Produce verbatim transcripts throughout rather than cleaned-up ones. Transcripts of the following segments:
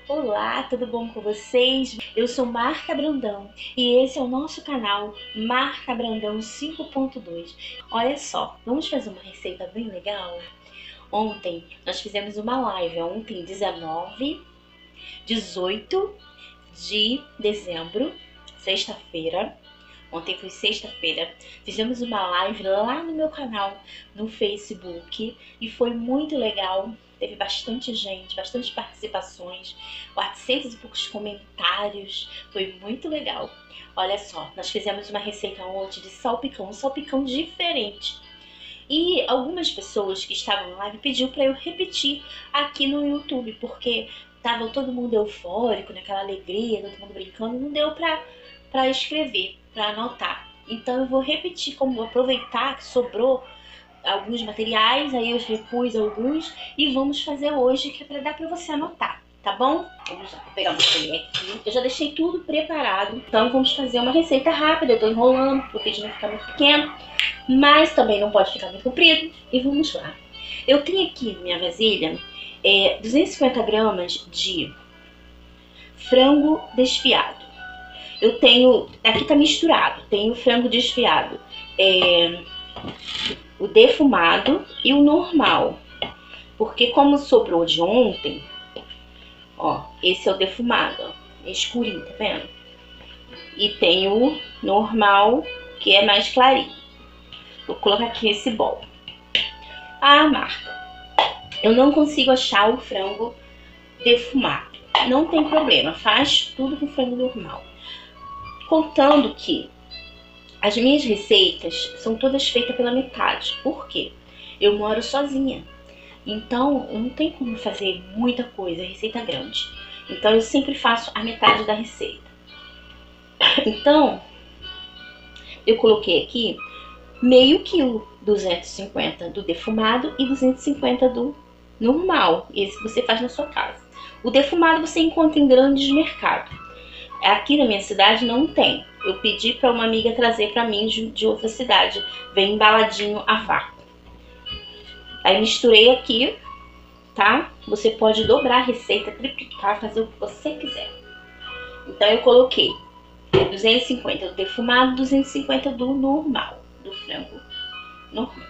Olá, tudo bom com vocês? Eu sou Marta Brandão e esse é o nosso canal Marta Brandão cinco ponto dois. Olha só, vamos fazer uma receita bem legal? Ontem nós fizemos uma live, ontem dezenove, dezoito de dezembro, sexta-feira. Ontem foi sexta-feira, fizemos uma live lá no meu canal no Facebook e foi muito legal. Teve bastante gente, bastante participações, quatrocentos e poucos comentários, foi muito legal. Olha só, nós fizemos uma receita ontem de salpicão, um salpicão diferente. E algumas pessoas que estavam na live pediu para eu repetir aqui no YouTube, porque tava todo mundo eufórico, naquela alegria, todo mundo brincando, não deu para para escrever, para anotar. Então eu vou repetir, como aproveitar que sobrou alguns materiais, aí eu repus alguns e vamos fazer hoje, que é para dar para você anotar, tá bom? Vamos lá, vou pegar uma colher aqui. Eu já deixei tudo preparado, então vamos fazer uma receita rápida. Eu tô enrolando, o vídeo não fica muito pequeno, mas também não pode ficar muito comprido. E vamos lá. Eu tenho aqui minha vasilha, é, duzentos e cinquenta gramas de frango desfiado. Eu tenho, aqui tá misturado, tenho frango desfiado, é, o defumado e o normal. Porque como sobrou de ontem, ó, esse é o defumado, ó, é escurinho, tá vendo? E tem o normal, que é mais clarinho. Vou colocar aqui nesse bol. Ah, Marta, eu não consigo achar o frango defumado. Não tem problema, faz tudo com frango normal. Contando que as minhas receitas são todas feitas pela metade. Por quê? Eu moro sozinha. Então, não tem como fazer muita coisa, receita grande. Então, eu sempre faço a metade da receita. Então, eu coloquei aqui meio quilo, duzentos e cinquenta do defumado e duzentos e cinquenta do normal. Esse que você faz na sua casa. O defumado você encontra em grandes mercados. Aqui na minha cidade não tem. Eu pedi para uma amiga trazer para mim de, de outra cidade. Vem embaladinho a vácuo. Aí misturei aqui, tá? Você pode dobrar a receita, triplicar, fazer o que você quiser. Então eu coloquei duzentos e cinquenta do defumado, duzentos e cinquenta do normal, do frango normal.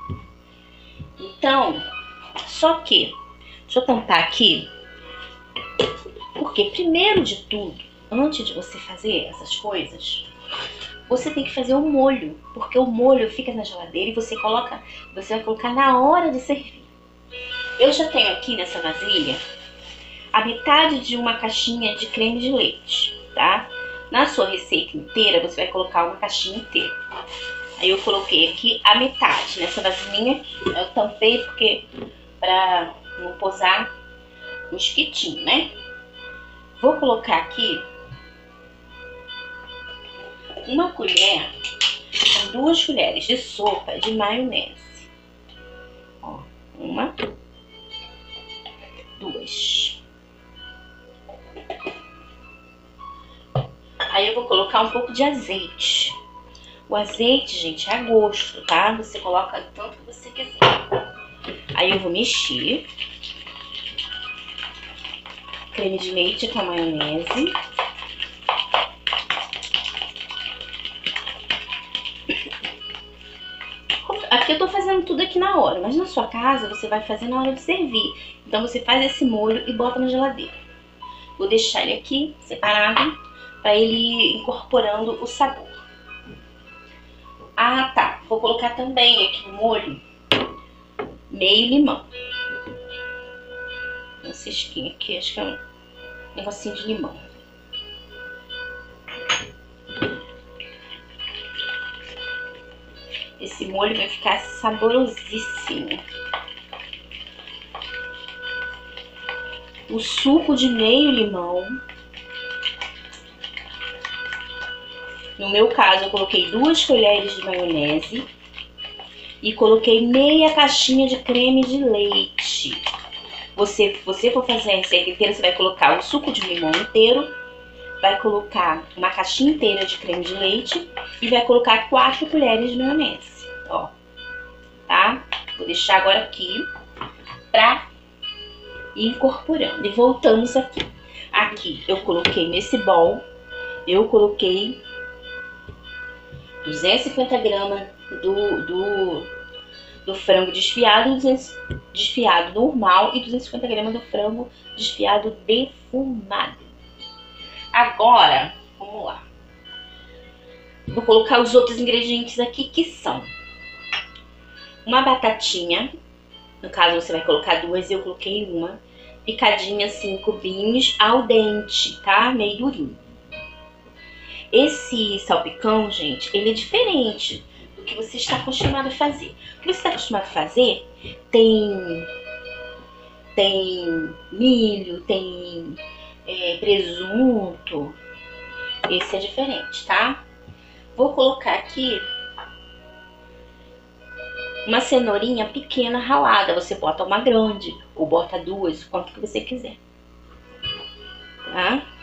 Então, só que, deixa eu tampar aqui, porque primeiro de tudo, antes de você fazer essas coisas, você tem que fazer o molho, porque o molho fica na geladeira e você coloca, você vai colocar na hora de servir. Eu já tenho aqui nessa vasilha a metade de uma caixinha de creme de leite, tá? Na sua receita inteira, você vai colocar uma caixinha inteira. Aí eu coloquei aqui a metade nessa vasilhinha, eu tampei porque pra não posar mosquitinho, né? Vou colocar aqui uma colher com duas colheres de sopa de maionese. Ó, uma, duas. Aí eu vou colocar um pouco de azeite. O azeite, gente, é a gosto, tá? Você coloca o tanto que você quiser. Aí eu vou mexer. Creme de leite com a maionese. Aqui eu tô fazendo tudo aqui na hora, mas na sua casa você vai fazer na hora de servir. Então você faz esse molho e bota na geladeira. Vou deixar ele aqui separado para ele ir incorporando o sabor. Ah, tá. Vou colocar também aqui no molho meio limão. Um cisquinho aqui, acho que é um negocinho de limão. Esse molho vai ficar saborosíssimo. O suco de meio limão. No meu caso, eu coloquei duas colheres de maionese e coloquei meia caixinha de creme de leite. Você, você for fazer a receita inteira, você vai colocar o suco de limão inteiro, vai colocar uma caixinha inteira de creme de leite e vai colocar quatro colheres de maionese. Ó, tá? Vou deixar agora aqui pra e incorporando. E voltamos aqui. Aqui eu coloquei nesse bowl, eu coloquei duzentos e cinquenta gramas do, do, do frango desfiado, desfiado normal, e duzentos e cinquenta gramas do frango desfiado defumado. Agora, vamos lá. Vou colocar os outros ingredientes aqui, que são uma batatinha, no caso você vai colocar duas, eu coloquei uma, picadinha assim, cubinhos ao dente, tá? Meio durinho. Esse salpicão, gente, ele é diferente do que você está acostumado a fazer. O que você está acostumado a fazer tem, tem milho, tem é, presunto. Esse é diferente, tá? Vou colocar aqui uma cenourinha pequena ralada. Você bota uma grande ou bota duas, o quanto que você quiser, tá?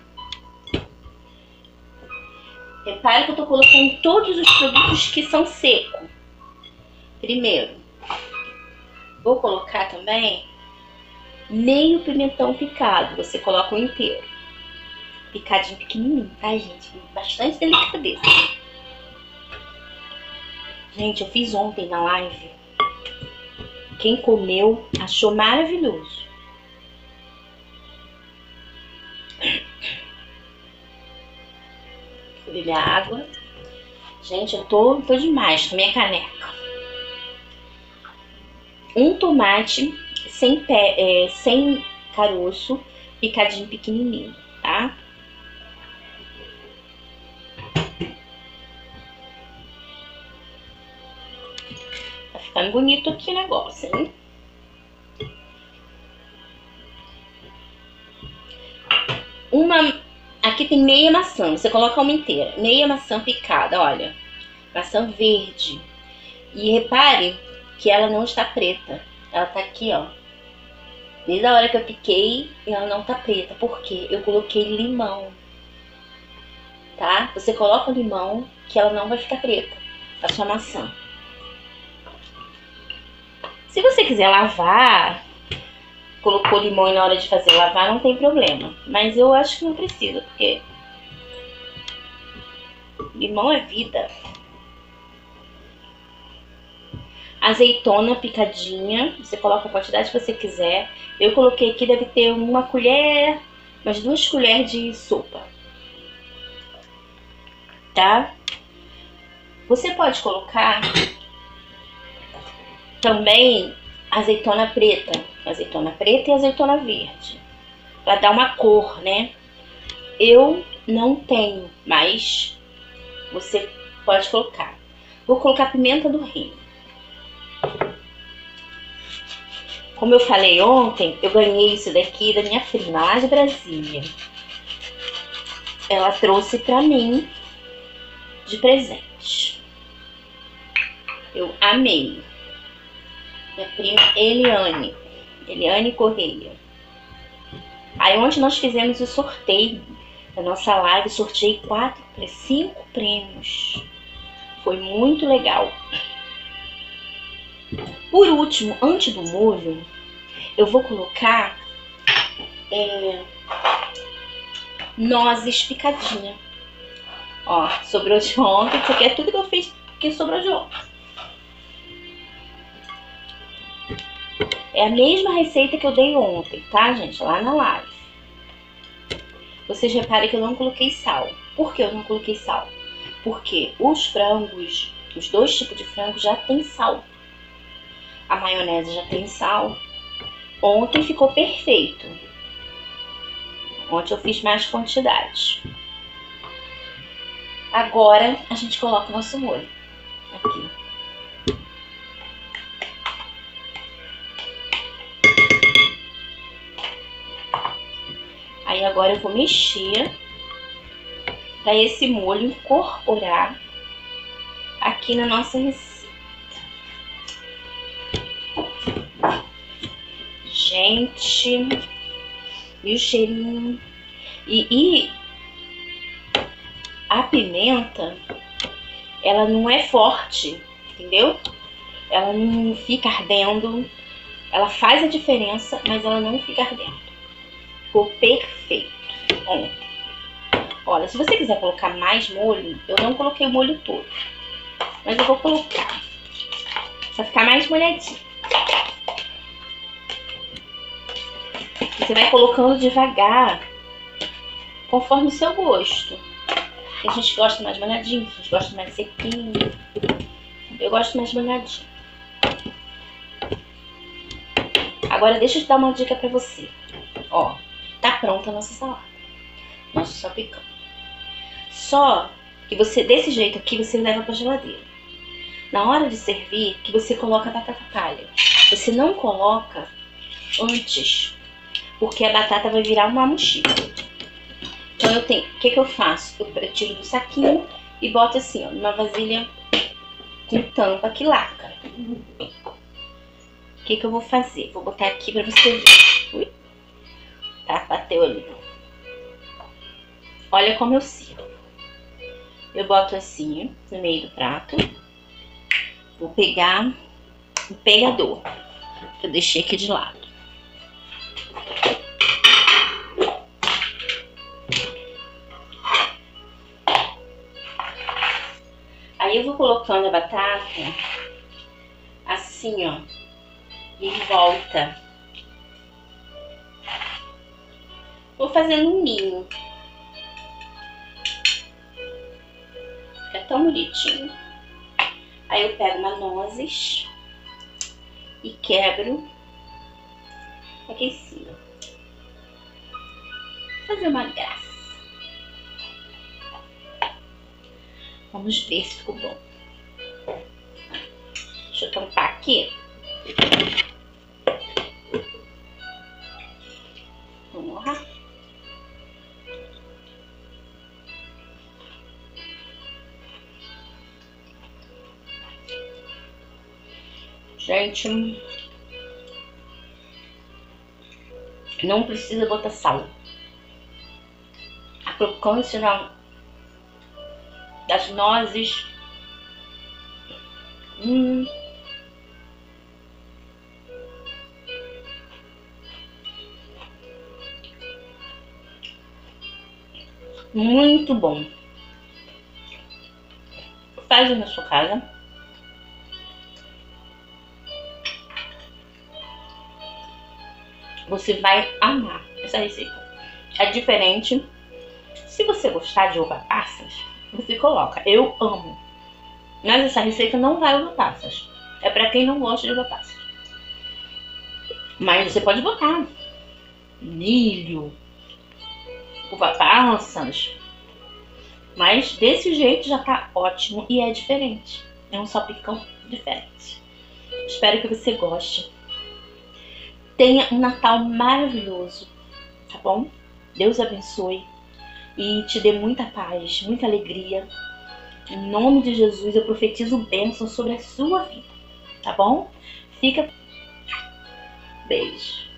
Repare que eu tô colocando todos os produtos que são secos. Primeiro, vou colocar também meio pimentão picado. Você coloca o inteiro. Picadinho pequenininho, tá, gente? Bastante delicadeza. Gente, eu fiz ontem na live. Quem comeu achou maravilhoso. Vou beber água. Gente, eu tô, tô demais com minha caneca. Um tomate sem, pé, é, sem caroço, picadinho pequenininho, tá? Tá ficando bonito aqui o negócio, hein? Uma... Aqui tem meia maçã, você coloca uma inteira. Meia maçã picada, olha. Maçã verde. E repare que ela não está preta. Ela tá aqui, ó. Desde a hora que eu piquei, ela não tá preta. Por quê? Eu coloquei limão. Tá? Você coloca o limão que ela não vai ficar preta, a sua maçã. Se você quiser lavar, colocou limão e na hora de fazer lavar, não tem problema. Mas eu acho que não precisa, porque limão é vida. Azeitona picadinha, você coloca a quantidade que você quiser. Eu coloquei aqui, deve ter uma colher, umas duas colheres de sopa. Tá? Você pode colocar também azeitona preta, azeitona preta e azeitona verde, para dar uma cor, né? Eu não tenho, mas você pode colocar. Vou colocar pimenta do reino. Como eu falei ontem, eu ganhei isso daqui da minha prima lá de Brasília. Ela trouxe pra mim de presente. Eu amei. Minha prima Eliane. Eliane Correia. Aí ontem nós fizemos o sorteio da nossa live. Sorteei quatro, cinco prêmios. Foi muito legal. Por último, antes do molho, eu vou colocar é, nozes picadinha. Ó, sobrou de ontem. Isso aqui é tudo que eu fiz que sobrou de ontem. É a mesma receita que eu dei ontem, tá, gente? Lá na live. Vocês reparem que eu não coloquei sal. Por que eu não coloquei sal? Porque os frangos, os dois tipos de frango já tem sal. A maionese já tem sal. Ontem ficou perfeito. Ontem eu fiz mais quantidade. Agora a gente coloca o nosso molho. Aqui. Aí agora eu vou mexer para esse molho incorporar aqui na nossa receita. Gente, e o cheirinho. E, e a pimenta, ela não é forte, entendeu? Ela não fica ardendo. Ela faz a diferença, mas ela não fica ardendo. Ficou perfeito. Bom, olha, se você quiser colocar mais molho, eu não coloquei o molho todo, mas eu vou colocar pra ficar mais molhadinho. Você vai colocando devagar, conforme o seu gosto. Tem gente que gosta mais molhadinho, tem gente que gosta mais sequinho. Eu gosto mais molhadinho. Agora deixa eu te dar uma dica pra você. Ó, tá pronta a nossa salada. Nosso salpicão. Só que você, desse jeito aqui, você leva pra geladeira. Na hora de servir, que você coloca a batata palha. Você não coloca antes, porque a batata vai virar uma mochila. Então eu tenho, o que que eu faço? Eu tiro do saquinho e boto assim, ó, numa vasilha com tampa que lacra. O que que eu vou fazer? Vou botar aqui pra você ver. Ui. Tá, bateu ali. Olha como eu sirvo. Eu boto assim, no meio do prato. Vou pegar o pegador, que eu deixei aqui de lado. Aí eu vou colocando a batata assim, ó, em volta. Vou fazendo um ninho. Fica tão bonitinho. Aí eu pego uma nozes e quebro aqui em cima. Vou fazer uma graça. Vamos ver se ficou bom. Deixa eu tampar aqui. Vamos lá. Gente, não precisa botar sal. A crocância não, das nozes. Hum. Muito bom. Faz na sua casa. Você vai amar essa receita. É diferente. Se você gostar de uva passas, você coloca. Eu amo. Mas essa receita não vai uva passas. É pra quem não gosta de uva passas. Mas você pode botar milho, uva passas. Mas desse jeito já tá ótimo e é diferente. É um salpicão diferente. Espero que você goste. Tenha um Natal maravilhoso, tá bom? Deus abençoe e te dê muita paz, muita alegria. Em nome de Jesus, eu profetizo bênção sobre a sua vida, tá bom? Fica... Beijo.